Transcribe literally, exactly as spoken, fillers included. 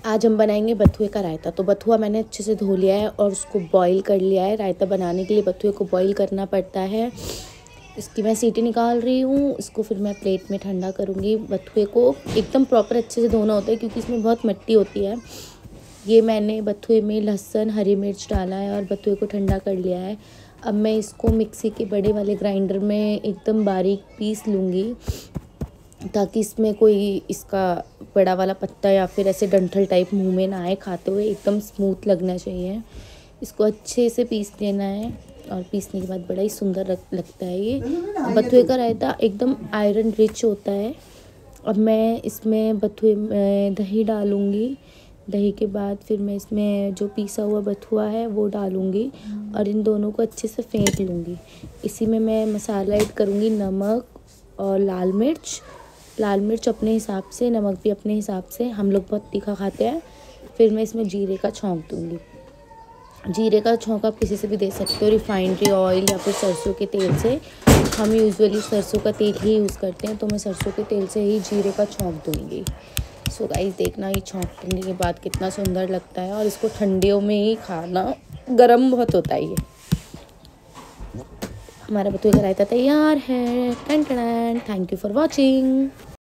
आज हम बनाएंगे बथुए का रायता। तो बथुआ मैंने अच्छे से धो लिया है और उसको बॉईल कर लिया है। रायता बनाने के लिए बथुए को बॉईल करना पड़ता है। इसकी मैं सीटी निकाल रही हूँ। इसको फिर मैं प्लेट में ठंडा करूँगी। बथुए को एकदम प्रॉपर अच्छे से धोना होता है क्योंकि इसमें बहुत मिट्टी होती है। ये मैंने बथुए में लहसुन हरी मिर्च डाला है और बथुए को ठंडा कर लिया है। अब मैं इसको मिक्सी के बड़े वाले ग्राइंडर में एकदम बारीक पीस लूँगी ताकि इसमें कोई इसका बड़ा वाला पत्ता या फिर ऐसे डंठल टाइप मुंह में ना आए। खाते हुए एकदम स्मूथ लगना चाहिए। इसको अच्छे से पीस लेना है और पीसने के बाद बड़ा ही सुंदर लगता है। ये बथुए का रायता एकदम आयरन रिच होता है। अब मैं इसमें बथुए में दही डालूँगी। दही के बाद फिर मैं इसमें जो पीसा हुआ बथुआ है वो डालूँगी और इन दोनों को अच्छे से फेंट लूँगी। इसी में मैं मसाला ऐड करूँगी, नमक और लाल मिर्च। लाल मिर्च अपने हिसाब से, नमक भी अपने हिसाब से। हम लोग बहुत तीखा खाते हैं। फिर मैं इसमें जीरे का छौंक दूँगी। जीरे का छौंक आप किसी से भी दे सकते हो, रिफाइंड ऑयल या फिर सरसों के तेल से। हम यूजुअली सरसों का तेल ही यूज़ करते हैं तो मैं सरसों के तेल से ही जीरे का छौंक दूँगी। सो गाइस देखना ये छौंकने के बाद कितना सुंदर लगता है। और इसको ठंडियों में ही खाना, गर्म बहुत होता है ये। हमारा बथुए का रायता तैयार है। टन टन। Thank you for watching.